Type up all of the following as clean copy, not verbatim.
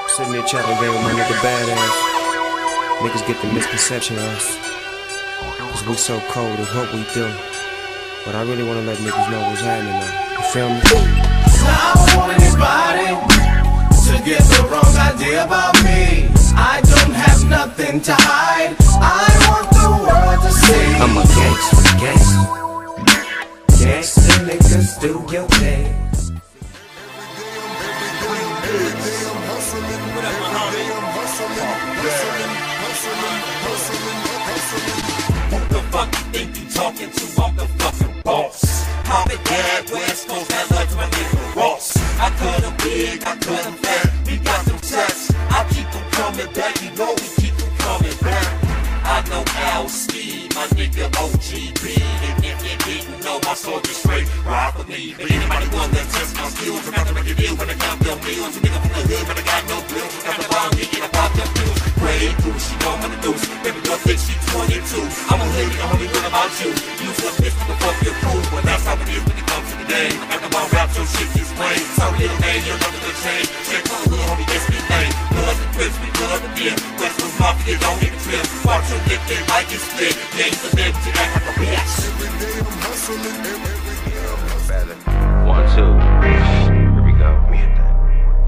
Sitting there chatting game with my nigga Badass. Niggas get the misconception of us, cause we so cold at what we do. But I really wanna let niggas know what's happening now. You feel me? I don't want anybody to get the wrong idea about me. I don't have nothing to hide. I want the world to see. I'm a gangster. Gangster niggas do your thing. Who the fuck you think you talking to? I'm the fucking boss. Mom and dad, West Coast, that love my nigga Ross. I cut him big, I cut him fat. We got them sets, I keep them coming back. You know we keep them coming back. I know Al Steve, my nigga OGB. And if you didn't know, my soldier straight ride for me. But anybody want that test my skills, I'm about to make a deal when I count them meals. A nigga from the hood, but I got no bills. Got the bomb, and I pop them pills. Grade through, she know I'm on the deuce. Baby girl think she 22. I'm a lady, I'm only good about you. You flip this to the fuck your crew. But that's how it is when it comes to the game. I got the bomb rap, so shit is plain. Sorry little name, you're not gonna change. Check my hood, homie, that's me name. Blood the Crips, we blood the deal. West Coast Mafia, don't hit the trip. Watch your dick, they like it split. Games for them to act like a bitch. Every day I'm hustling, every day I'm hustling. 1, 2. Here we go. Me hit that.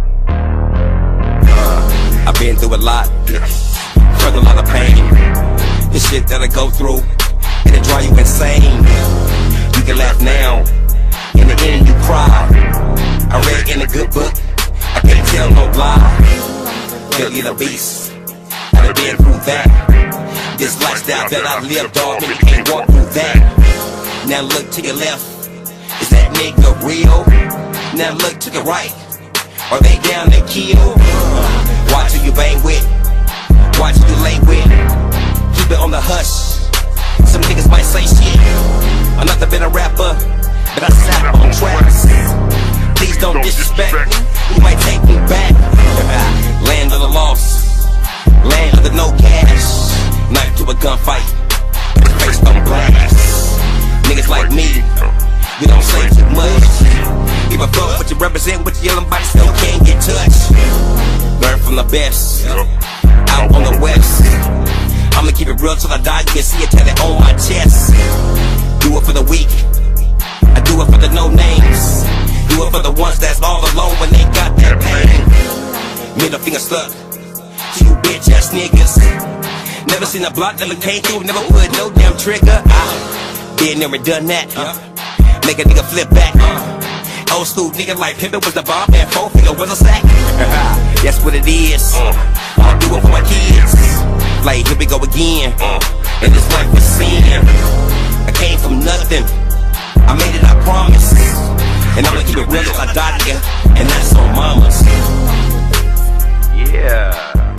I've been through a lot, felt a lot of pain. The shit that I go through, it'll drive you insane. You can laugh now, in the end you cry. I read in a good book, I can't tell no lie. Billy the Beast, I done been through that. This lifestyle that I live, dog, and you can't walk through that. Now look to your left, is that nigga real? Now look to the right, are they down to kill? Watch who you bang with, watch who you lay with. Keep it on the hush, some niggas might say shit. I'm not the better rapper, but I slap on tracks. Please don't disrespect me, you might take me back. Land of the lost, land of the no cash. Knife to a gunfight, face on blast. Niggas like me, we don't say too much. Give a fuck what you represent, what you yelling about, still can't get touched. Learn from the best, out on the west. I'ma keep it real till I die, you can see it tatted on my chest. Do it for the weak, I do it for the no names. Do it for the ones that's all alone when they got that pain. Middle finger stuck to you bitch ass niggas. Never seen a block that came through, never put no damn trigger. Been there and done that, make a nigga flip back. Old school nigga like Pimpin' was the bomb and 4-finger was a sack. That's what it is, I'll do it for my kids. Like here we go again, and this life was sin. I came from nothing, I made it, I promise. And I'ma keep it real till I die here, and that's on mamas. Yeah.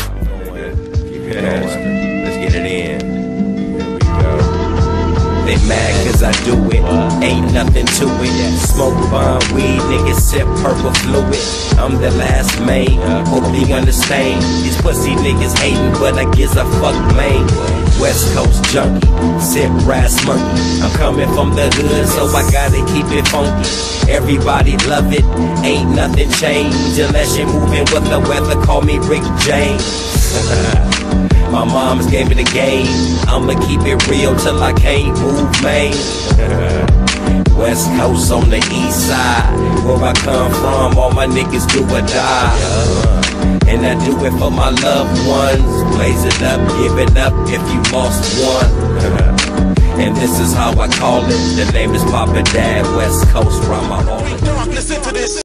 Let's get it in. Here we go. They mad cause I do it, ain't nothing to it. Smoke bomb weed, niggas sip purple fluid. I'm the last main, hope you understand. These pussy niggas hating, but I gives a fuck, man. West Coast junkie, sip brass monkey. I'm coming from the hood, so I gotta keep it funky. Everybody love it, ain't nothing changed. Unless you're moving with the weather, call me Rick James. My mom's gave me the game, I'ma keep it real till I can't move, man. West Coast on the east side, where I come from, all my niggas do or die. And I do it for my loved ones, blaze it up, give it up if you lost one. And this is how I call it, the name is Papa Dad, West Coast, rhyme my all. Listen to this.